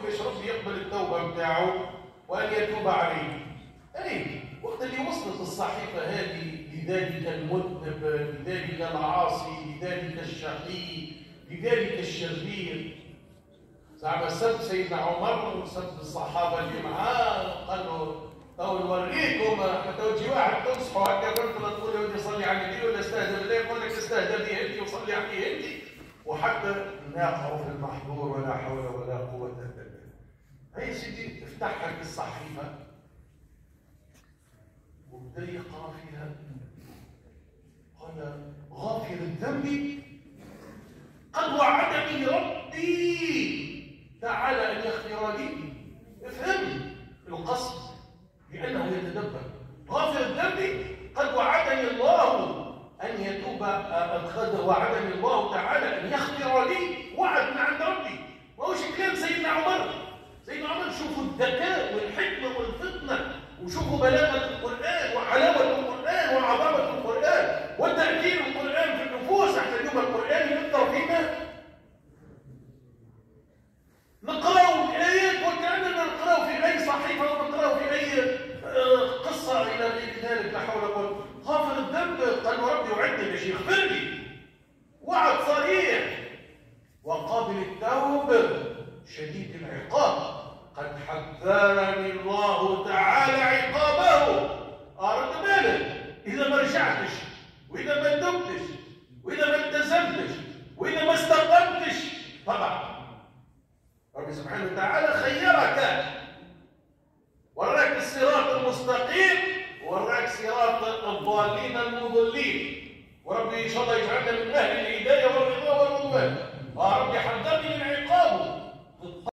باش ربي يقبل التوبه بتاعه وان يتوب عليه. اي وقت اللي وصلت الصحيفه هذه لذلك المذنب، لذلك العاصي، لذلك الشقي، لذلك الشرير، زعما سب سيدنا عمر وسب الصحابه اللي معاه، قال له تو نوريكم حتى تجي واحد تنصحه هكا مثلا تقول له صلي على النبي ولا استهدى بالله، يقول لك استهدى به انت وصلي عليه انت، وحتى نقع في المحظور ولا حول ولا قوه الا بالله. هي سيدي افتح لك الصحيفه وبدا يقرا فيها، قال غافر الذنب قد وعدني ربي تعالى ان يغفر لي. افهم القصد لانه يتدبر. غافر الذنب قد وعدني الله ان يتوب، قد وعدني الله تعالى ان يغفر لي، وعد من عند ربي. ما هوش كلام سيدنا عمر. سيدنا عمر شوفوا الذكاء والحكمه والفطنه، وشوفوا بلاغه القران وحلاوه القران وعظمه القران وتاثير القران في النفوس. حتى اليوم القران يؤثر فينا، نقرأ الآيات وكأننا نقرأ في أي صحيفة أو نقرأ في أي قصة إلى غير ذلك. لا حول ولا قوة. غافر الذنب قال ربي يعدني باش يغفر لي، وعد صريح. وقابل التوب شديد العقاب، قد حذرني الله تعالى عقابه. أرد بالك إذا ما رجعتش وإذا ما تبتش وإذا ما التزمتش وإذا ما استقمتش، طبعا ربي سبحانه وتعالى خيرك، وراك الصراط المستقيم وراك صراط الضالين المضلين. وربي ان شاء الله يجعلنا من اهل الهدايه والرضا والرضوان. ربي حذرني من عقابه.